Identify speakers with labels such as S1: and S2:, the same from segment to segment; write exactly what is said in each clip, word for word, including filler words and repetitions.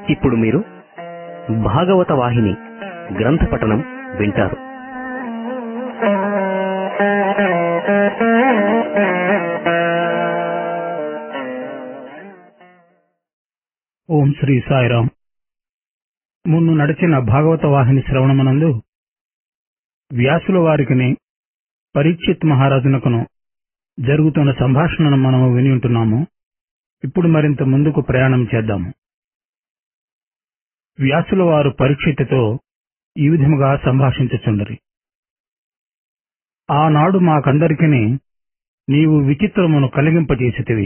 S1: ఇప్పుడు మీరు భాగవత వాహిని గ్రంథ పఠనం వింటారు.
S2: ఓం శ్రీ సాయిరాం. మున్ను నడిచిన భాగవత వాహిని శ్రవణమనందు వ్యాసుల వారికిని పరీక్షిత్ మహారాజునకును జరుగుతున్న సంభాషణను మనము విని ఉంటున్నాము. ఇప్పుడు మరింత ముందుకు ప్రయాణం చేద్దాము. వ్యాసుల వారు పరీక్షిత్తుతో ఈ విధముగా సంభాషించుచుండరి. ఆనాడు మాకందరికిని నీవు విచిత్రమును కలిగింపజేసితివి.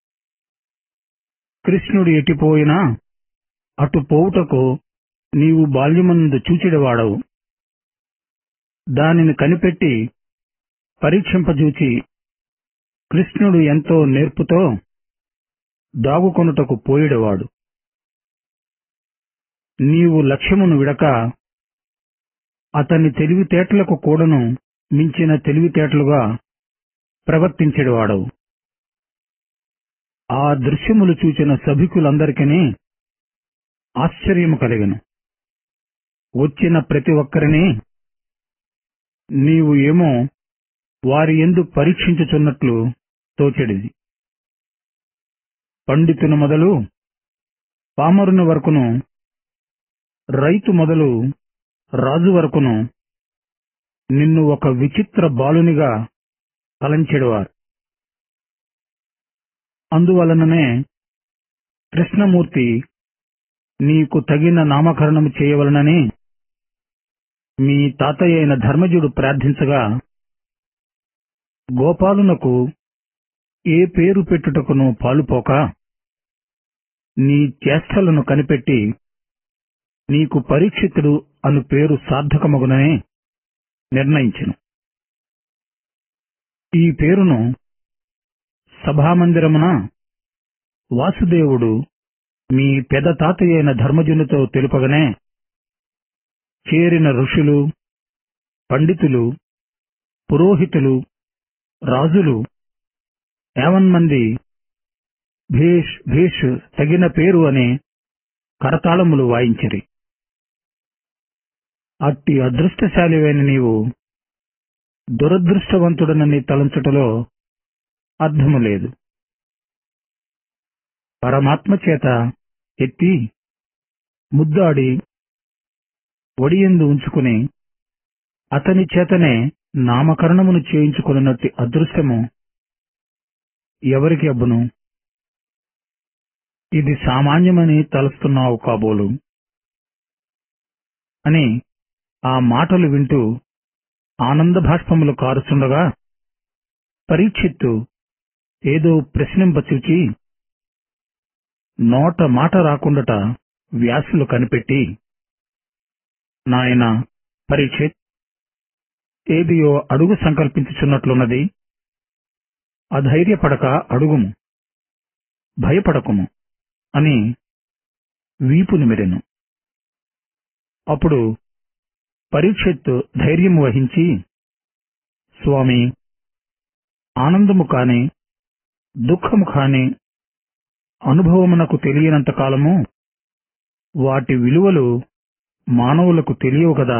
S2: కృష్ణుడు ఎటిపోయినా అటు పోవుటకు నీవు బాల్యమందు చూచిడవాడవు. దానిని కనిపెట్టి పరీక్షింపజూచి కృష్ణుడు ఎంతో నేర్పుతో దాగుకొనుటకు పోయిడవాడు. నీవు లక్ష్యమును విడక అతని తెలివితేటలకు కూడాను మించిన తెలివితేటలుగా ప్రవర్తించెడవాడవు. ఆ దృశ్యములు చూచిన సభికులందరికీ ఆశ్చర్యము కలిగెను. వచ్చిన ప్రతి ఒక్కరిని నీవు ఏమో వారి యందు పరీక్షించుచున్నట్లు తోచెడిది. పండితుని మొదలు పామరుని వరకును, రైతు మొదలు రాజు వరకును నిన్ను ఒక విచిత్ర బాలునిగా తలంచెడువారు. అందువలననే కృష్ణమూర్తి నీకు తగిన నామకరణము చేయవలనని మీ తాతయ్య అయిన ధర్మజుడు ప్రార్థించగా, గోపాలునకు ఏ పేరు పెట్టుటకును పాలుపోక నీ చేష్టలను కనిపెట్టి నీకు పరీక్షితుడు అను పేరు సార్థకమగునని నిర్ణయించెను. ఈ పేరును సభామందిరమున వాసుదేవుడు మీ పెద తాతయ్య అయిన ధర్మజునితో తెలుపగానే చేరిన ఋషులు, పండితులు, పురోహితులు, రాజులు యావన్మంది భేష్ భేష్ తగిన పేరు అని కరతాళములు వాయించిరి. అట్టి అదృష్టశాలివైన నీవు దురదృష్టవంతుడనని తలంచుటలో అర్థము లేదు. పరమాత్మ చేత ఎత్తి ముద్దాడి ఒడియందు ఉంచుకుని అతని చేతనే నామకరణమును చేయించుకున్నట్టి అదృష్టము ఎవరికి అబ్బును? ఇది సామాన్యమని తలుస్తున్నావు కాబోలు అని ఆ మాటలు వింటూ ఆనంద భాష్పములు కారుచుండగా పరీక్షిత్తు ఏదో ప్రశ్నింపచూచి నోట మాట రాకుండట వ్యాసులు కనిపెట్టి, నాయనా పరీక్షిత్, ఏదియో అడుగు సంకల్పించుచున్నట్లున్నది. అధైర్యపడక అడుగుము, భయపడకుము అని వీపు నిమిరెను. అప్పుడు పరీక్షిత్తు ధైర్యము వహించి, స్వామి, ఆనందము కాని దుఃఖము కాని అనుభవమునకు తెలియనంత కాలము వాటి విలువలు మానవులకు తెలియవు కదా.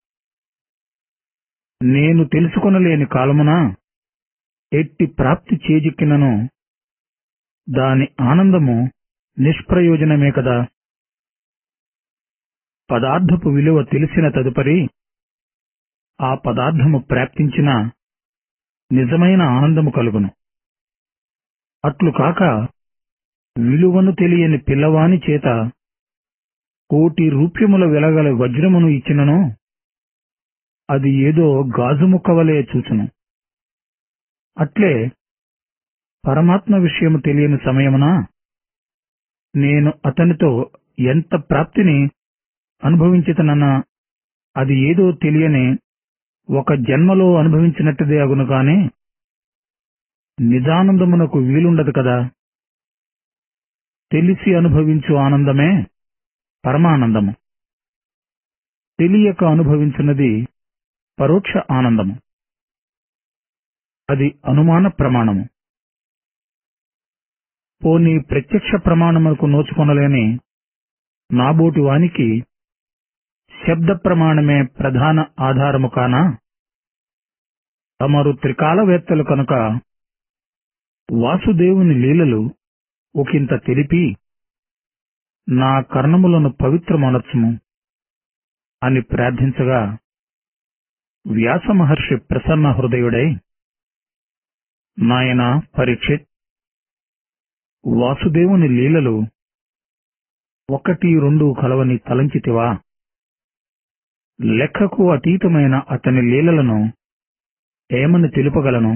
S2: నేను తెలుసుకొనలేని కాలమున ఎట్టి ప్రాప్తి చేజిక్కినను దాని ఆనందము నిష్ప్రయోజనమే కదా. పదార్థపు విలువ తెలిసిన తదుపరి ఆ పదార్థము ప్రాప్తించిన నిజమైన ఆనందము కలుగును. అట్లు కాక విలువను తెలియని పిల్లవాని చేత కోటి రూప్యముల వెలగల వజ్రమును ఇచ్చినను అది ఏదో గాజు ముక్కవలే చూచును. అట్లే పరమాత్మ విషయము తెలియని సమయమున నేను అతనితో ఎంత ప్రాప్తిని అనుభవించితనన్నా అది ఏదో తెలియని ఒక జన్మలో అనుభవించినట్టుదే అగును గాని నిజానందమునకు వీలుండదు కదా. తెలిసి అనుభవించు ఆనందమే పరమానందము. తెలియక అనుభవించున్నది పరోక్ష ఆనందము. అది అనుమాన ప్రమాణము. పోనీ ప్రత్యక్ష ప్రమాణములకు నోచుకొనలేని నాబోటి వానికి శబ్ద ప్రమాణమే ప్రధాన ఆధారము కానా? తమరు త్రికాలవేత్తలు కనుక వాసుదేవుని లీలలు ఒకంత తెలిపి నా కర్ణములను పవిత్రమనర్చుము అని ప్రార్థించగా వ్యాస మహర్షి ప్రసన్న హృదయుడై, నాయన పరీక్షిత్, వాసుదేవుని లీలలు ఒకటి రెండు కలవని తలంచితివా? లెక్కకు అతీతమైన అతని లీలలను ఏమని తెలుపగలను?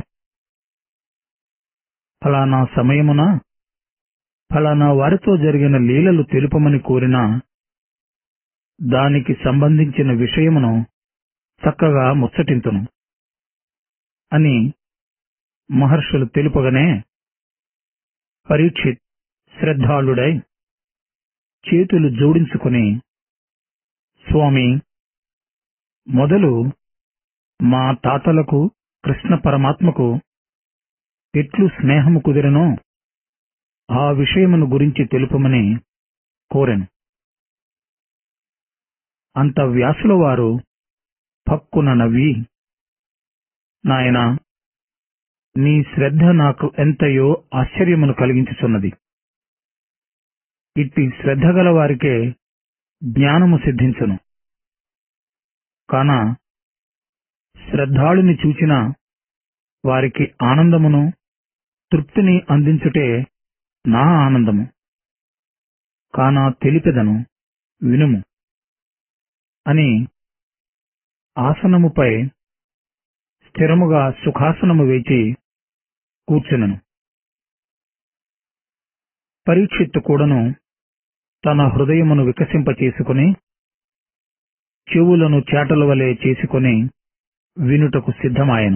S2: ఫలానా సమయమున ఫలానా వారితో జరిగిన లీలలు తెలుపమని కోరినా దానికి సంబంధించిన విషయమును చక్కగా ముచ్చటింతును అని మహర్షులు తెలుపగానే పరీక్షిత్ శ్రద్ధాళుడై చేతులు జోడించుకుని, స్వామి, మొదలు మా తాతలకు కృష్ణ పరమాత్మకు ఎట్లు స్నేహము కుదిరెనో ఆ విషయమును గురించి తెలుపమని కోరెను. అంత వ్యాసుల వారు పక్కున నవ్వి, నాయనా, నీ శ్రద్ధ నాకు ఎంతయో ఆశ్చర్యమును కలిగించుచున్నది. ఇట్టి శ్రద్ధ గల వారికే జ్ఞానము సిద్ధించును. కాన శ్రద్ధాళుని చూచిన వారికి ఆనందమును తృప్తిని అందించుటే నా ఆనందము. కానా తెలిపెదను, వినుము అని ఆసనముపై స్థిరముగా సుఖాసనము వేచి కూర్చునెను. పరీక్షిత్తు కూడాను తన హృదయమును వికసింపచేసుకుని చెవులను చేటల వలె చేసుకుని వినుటకు సిద్ధమాయెను.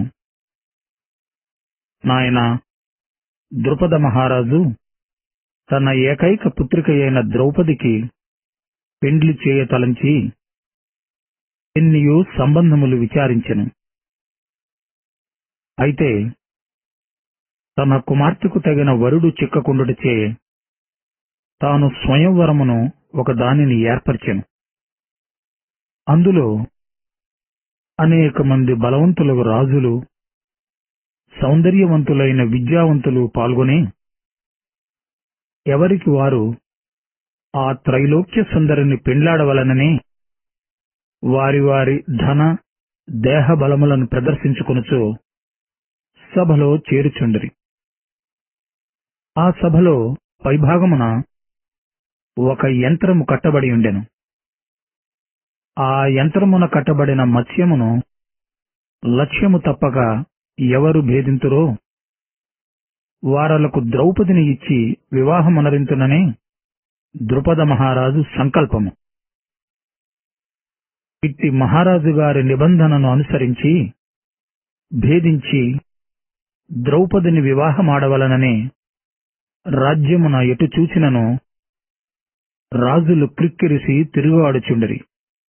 S2: నాయనా, ద్రుపద మహారాజు తన ఏకైక పుత్రికయైన ద్రౌపదికి పెండ్లి చేయతలంచి ఎన్నియో సంబంధములు విచారించెను. అయితే తన కుమార్తెకు తగిన వరుడు చిక్కకుండుటచే తాను స్వయంవరమును ఒక దానిని ఏర్పరిచెను. అందులో అనేక మంది బలవంతులకు రాజులు, సౌందర్యవంతులైన విద్యావంతులు పాల్గొని ఎవరికి వారు ఆ త్రైలోక్య సుందరిని పెండ్లాడవలనని వారి వారి ధన దేహ బలములను ప్రదర్శించుకొనుచు సభలో చేరుచుండిరి. ఆ సభలో పైభాగమున ఒక యంత్రము కట్టబడి ఉండెను. ఆ యంత్రమున కట్టబడిన మత్స్యమును లక్ష్యము తప్పక ఎవరు భేదింతురో వారలకు ద్రౌపదిని ఇచ్చి వివాహమునరింతునని ద్రుపద మహారాజు సంకల్పము. ఇట్టి మహారాజు గారి నిబంధనను అనుసరించి భేదించి ద్రౌపదిని వివాహమాడవలనని రాజ్యమున ఎటు చూచినను రాజులు క్రిక్కిరిసి తిరుగుఆడుచుండిరి.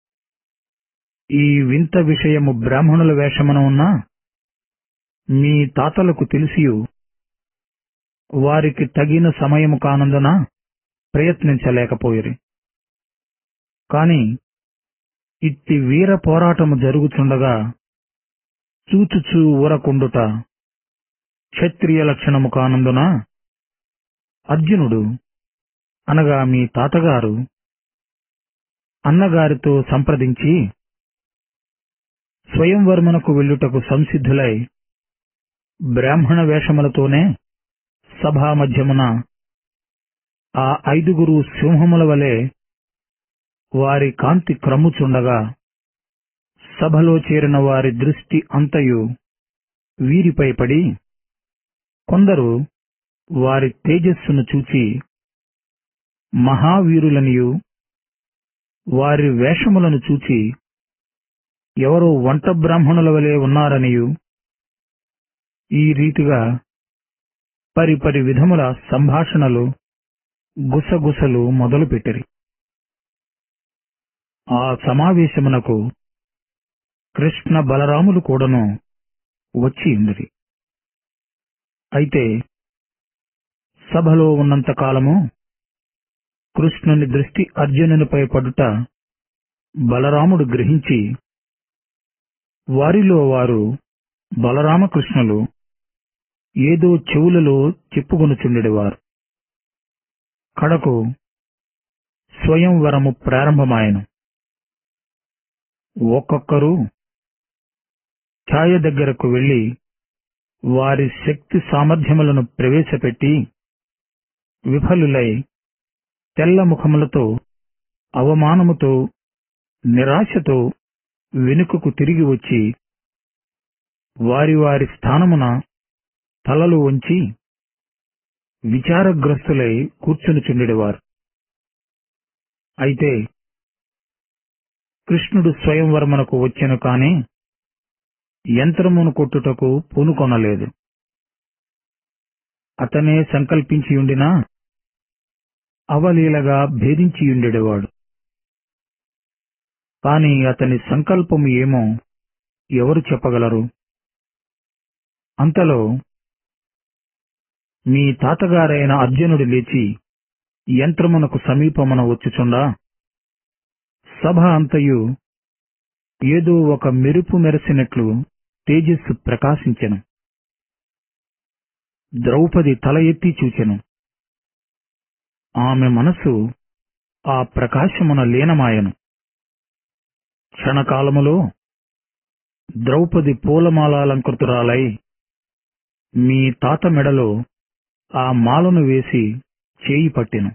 S2: ఈ వింత విషయము బ్రాహ్మణుల వేషమున ఉన్నా మీ తాతలకు తెలిసియు వారికి తగిన సమయము కానందున ప్రయత్నించలేకపోయిరి. కాని ఇట్టి వీర పోరాటము జరుగుచుండగా చూచుచూ ఊరకుండుట క్షత్రియ లక్షణము కానందున అర్జునుడు అనగా మీ తాతగారు అన్నగారితో సంప్రదించి స్వయంవరమునకు వెళ్ళుటకు సంసిద్ధులై బ్రాహ్మణ వేషములతోనే సభామధ్యమున ఆ ఐదుగురు సింహముల వలె వారి కాంతి క్రమ్ముచుండగా సభలో చేరిన వారి దృష్టి అంతయు వీరిపై పడి కొందరు వారి తేజస్సును చూచి మహావీరులనియు వారి వేషములను చూచి ఎవరో వంట బ్రాహ్మణుల వలె ఉన్నారనియు ఈ రీతిగా పరిపరి విధముల సంభాషణలు గుసగుసలు మొదలుపెట్టిరి. ఆ సమావేశమునకు కృష్ణ బలరాములు కూడాను వచ్చి ఉండిరి. అయితే సభలో ఉన్నంత కాలము కృష్ణుని దృష్టి అర్జునునిపై పడుట బలరాముడు గ్రహించి వారిలో వారు బలరామకృష్ణులు ఏదో చెవులలో చెప్పుకొనుచుండెడివారు. కడకు స్వయంవరము ప్రారంభమాయెను. ఒక్కొక్కరు ఛాయ దగ్గరకు వెళ్లి వారి శక్తి సామర్థ్యములను ప్రవేశపెట్టి విఫలులై తెల్ల ముఖములతో అవమానముతో నిరాశతో వెనుకకు తిరిగి వచ్చి వారి వారి స్థానమున తలలు వంచి విచారగ్రస్తులై కూర్చునిచుండెడివారు. అయితే కృష్ణుడు స్వయంవరమునకు వచ్చెను కాని యంత్రమును కొట్టుటకు పూనుకొనలేదు. అతనే సంకల్పించియుండినా అవలీలగా భేదించియుండెడివాడు. కాని అతని సంకల్పము ఏమో ఎవరు చెప్పగలరు? అంతలో మీ తాతగారైన అర్జునుడు లేచి యంత్రమునకు సమీపమున వచ్చుచుండా సభ అంతయు ఏదో ఒక మెరుపు మెరసినట్లు తేజస్సు ప్రకాశించెను. ద్రౌపది తల ఎత్తి చూచెను. ఆమె మనసు ఆ ప్రకాశమున లీనమాయెను. క్షణకాలములో ద్రౌపది పూలమాలాలంకృతురాలై మీ తాత మెడలో ఆ మాలను వేసి చేయి పట్టెను.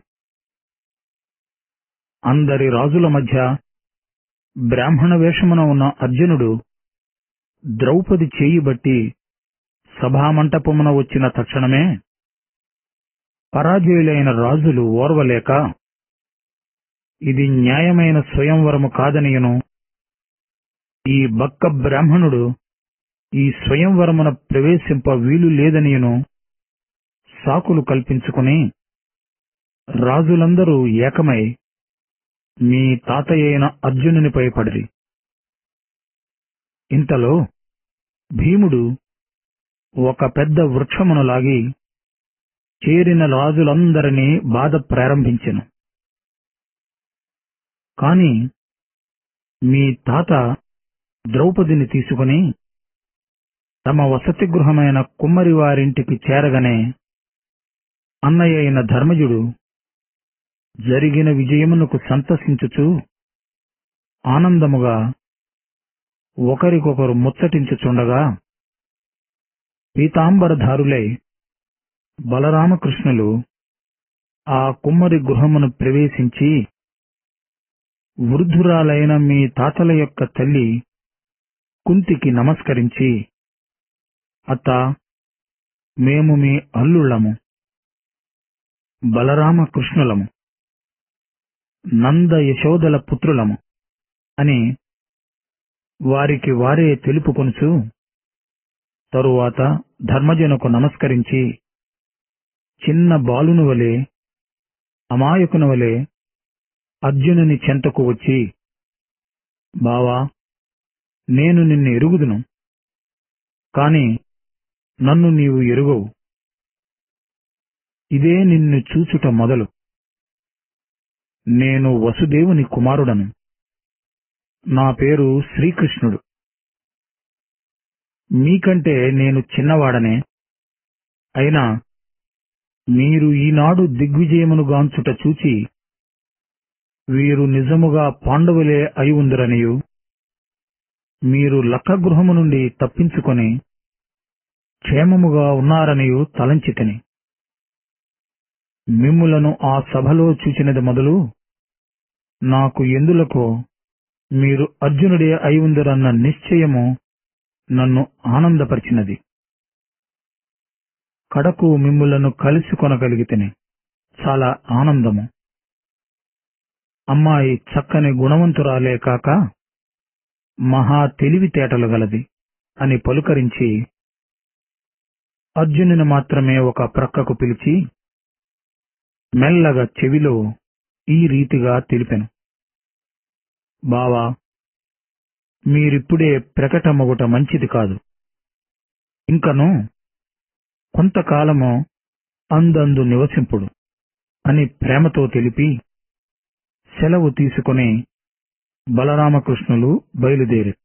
S2: అందరి రాజుల మధ్య బ్రాహ్మణ వేషమున ఉన్న అర్జునుడు ద్రౌపది చేయి బట్టి సభామంటపమున వచ్చిన తక్షణమే పరాజయులైన రాజులు ఓర్వలేక ఇది న్యాయమైన స్వయంవరము కాదనియను, ఈ బక్క బ్రాహ్మణుడు ఈ స్వయంవరమున ప్రవేశింప వీలు లేదనియను సాకులు కల్పించుకుని రాజులందరూ ఏకమై మీ తాతయ్యైన అర్జునునిపై పడిరి. ఇంతలో భీముడు ఒక పెద్ద వృక్షమును లాగి చేరిన రాజులందరినీ బాధ ప్రారంభించెను. కాని మీ తాత ద్రౌపదిని తీసుకుని తమ వసతి గృహమైన కుమ్మరివారింటికి చేరగనే అన్నయ్య అయిన ధర్మజుడు జరిగిన విజయమునకు సంతసించుచు ఆనందముగా ఒకరికొకరు ముచ్చటించుచుండగా పీతాంబరధారులై బలరామకృష్ణులు ఆ కుమ్మరి గృహమును ప్రవేశించి వృద్ధురాలైన మీ తాతల యొక్క తల్లి కుంతికి నమస్కరించి, అత్తా, మేము మీ అల్లుళ్ళము, బలరామకృష్ణులము, నంద యశోదల పుత్రులము అని వారికి వారే తెలుపుకొనుచు తరువాత ధర్మజనుకు నమస్కరించి చిన్న బాలుని వలె అమాయకుని వలె అర్జునుని చెంతకు వచ్చి, బావా, నేను నిన్ను ఎరుగుదును, కాని నన్ను నీవు ఎరుగవు. ఇదే నిన్ను చూచుట మొదలు. నేను వసుదేవుని కుమారుడను. నా పేరు శ్రీకృష్ణుడు. మీకంటే నేను చిన్నవాడనే. అయినా మీరు ఈనాడు దిగ్విజయమును గాంచుట చూచి వీరు నిజముగా పాండవులే అయి ఉందరనియు, మీరు లక్కగృహము నుండి తప్పించుకొని క్షేమముగా ఉన్నారనియు తలంచితిని. మిమ్ములను ఆ సభలో చూచినది మొదలు నాకు ఎందులకో మీరు అర్జునుడే అయి ఉందరన్న నిశ్చయము నన్ను ఆనందపరిచినది. కడకు మిమ్ములను కలుసుకొనగలిగితిని. చాలా ఆనందము. అమ్మాయి చక్కని గుణవంతురాలే కాక మహా తెలివితేటలు గలది అని పలుకరించి అర్జునుని మాత్రమే ఒక ప్రక్కకు పిలిచి మెల్లగా చెవిలో ఈ రీతిగా తెలిపెను. బావా, మీరిప్పుడే ప్రకటమగుట మంచిది కాదు. ఇంకను కొంతకాలము అందందు నివసింపుడు అని ప్రేమతో తెలిపి సెలవు తీసుకుని బలరామకృష్ణులు బయలుదేరి.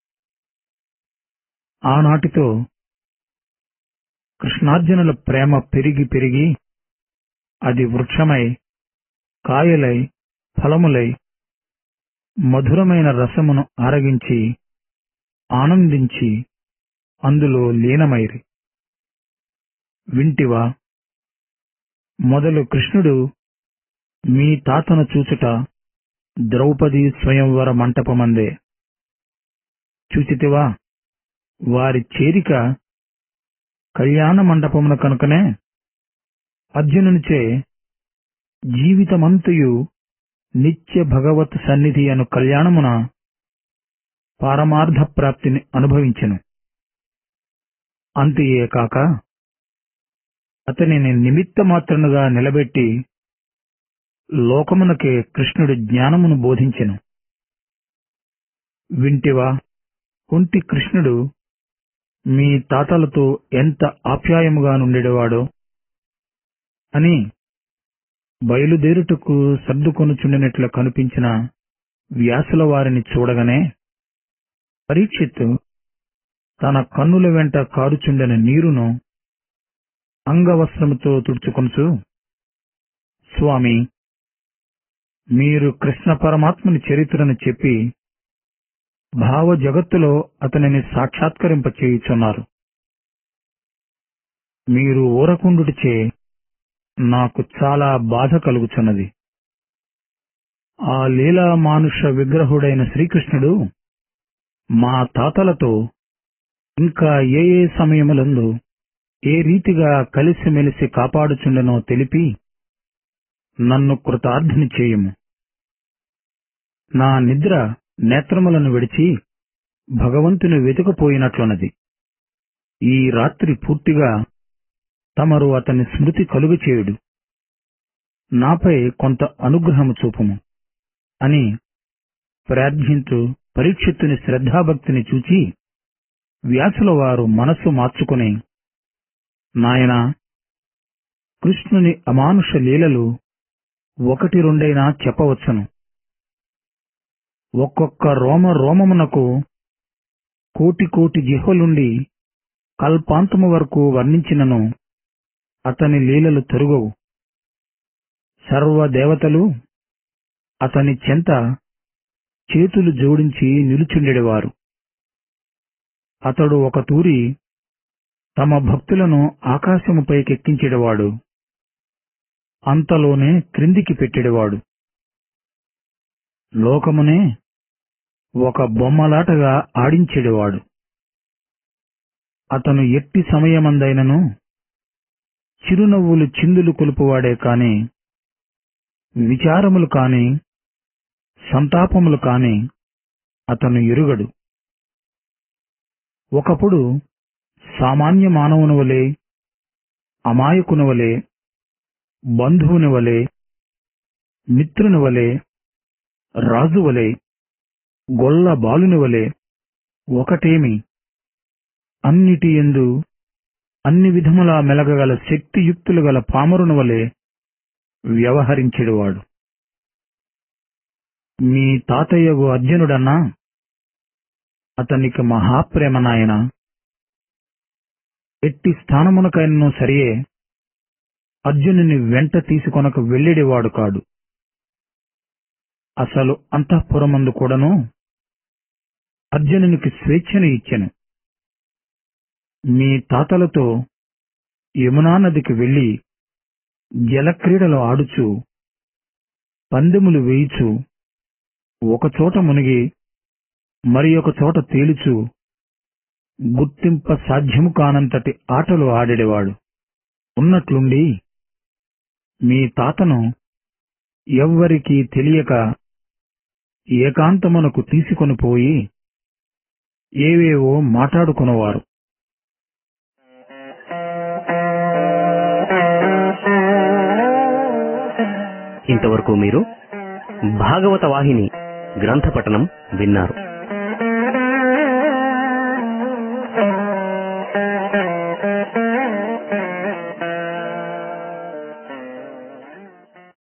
S2: ఆనాటితో కృష్ణార్జునుల ప్రేమ పెరిగి పెరిగి అది వృక్షమై, కాయలై, ఫలములై, మధురమైన రసమును ఆరగించి ఆనందించి అందులో లీనమైరి. వింటివా? మొదలు కృష్ణుడు మీ తాతను చూచుట ద్రౌపది స్వయంవర మంటపమందే. చూచితివా? వారి చేరిక కళ్యాణ మండపమున కనుకనే అర్జునునిచే జీవితమంతయు నిత్య భగవత్ సన్నిధి అను కళ్యాణమున పారమార్థ ప్రాప్తిని అనుభవించెను. అంతియే కాక అతనిని నిమిత్త మాత్రముగా నిలబెట్టి లోకమునకే కృష్ణుడు జ్ఞానమును బోధించెను. వింటివా? కుంటి కృష్ణుడు మీ తాతలతో ఎంత ఆప్యాయముగా నుండెడవాడో అని బయలుదేరుటకు సర్దుకొనుచుండినట్లు కనిపించిన వ్యాసుల వారిని చూడగానే పరీక్షిత్తు తన కన్నుల వెంట కారుచుండిన నీరును అంగవస్త్రముతో తుడుచుకొనుచు, స్వామి, మీరు కృష్ణ పరమాత్ముని చరిత్రను చెప్పి భావ జగత్తులో అతనిని సాక్షాత్కరింపచేయుచున్నారు. మీరు ఊరకుండుటచే నాకు చాలా బాధ కలుగుచున్నది. ఆ లీలా మానుష విగ్రహుడైన శ్రీకృష్ణుడు మా తాతలతో ఇంకా ఏ ఏ సమయములందు ఏ రీతిగా కలిసిమెలిసి కాపాడుచుండెనో తెలిపి నన్ను కృతార్థుని చేయుము. నా నిద్ర నేత్రములను విడిచి భగవంతుని వెతుకపోయినట్లున్నది. ఈ రాత్రి పూర్తిగా తమరు అతని స్మృతి కలుగచేయుడు. నాపై కొంత అనుగ్రహము చూపుము అని ప్రార్థించు పరీక్షిత్తుని శ్రద్ధాభక్తిని చూచి వ్యాసుల వారు మనస్సు మార్చుకుని, నాయనా, కృష్ణుని అమానుష లీలలు ఒకటి రెండైనా చెప్పవచ్చును. ఒక్కొక్క రోమ రోమమునకు కోటి కోటి జిహ్వలుండి కల్పాంతము వరకు వర్ణించినను అతని లీలలు తరుగవు. సర్వదేవతలు అతని చెంత చేతులు జోడించి నిలుచుండెడివారు. అతడు ఒక తూరి తమ భక్తులను ఆకాశముపైకెక్కించెడివాడు. అంతలోనే క్రిందికి పెట్టెడివాడు. లోకమునే ఒక బొమ్మలాటగా ఆడించెడివాడు. అతను ఎట్టి సమయమందైనను చిరునవ్వులు చిందులు కొలుపువాడే కాని విచారములు కాని సంతాపములు కాని అతను ఎరుగడు. ఒకప్పుడు సామాన్య మానవుని వలె, అమాయకుని వలె, బంధువుని వలె, మిత్రుని వలె, రాజువలే, గొల్ల బాలుని వలె, ఒకటేమి అన్నిటి యందు అన్ని విధములా మెలగగల శక్తియుక్తులు గల పామరుని వలె వ్యవహరించెడువాడు. మీ తాతయ్యగు అర్జునుడన్నా అతనికి మహాప్రేమ నాయన. ఎట్టి స్థానమునకైనను సరియే అర్జునుని వెంట తీసుకొనక వెళ్ళేడివాడు కాడు. అసలు అంతఃపురమందు కూడాను అర్జునునికి స్వేచ్ఛను ఇచ్చెను. మీ తాతలతో యమునా నదికి వెళ్లి జలక్రీడలు ఆడుచు, పందెములు వేయుచు, ఒకచోట మునిగి మరి ఒక చోట తేలుచు గుర్తింప సాధ్యము కానంతటి ఆటలు ఆడేవాడు. ఉన్నట్లుండి మీ తాతను ఎవ్వరికీ తెలియక ఏకాంతమునకు తీసుకొని పోయి ఏవేవో మాట్లాడుకునేవారు.
S1: ఇంతవరకు మీరు భాగవత వాహిని గ్రంథ పఠనం విన్నారు.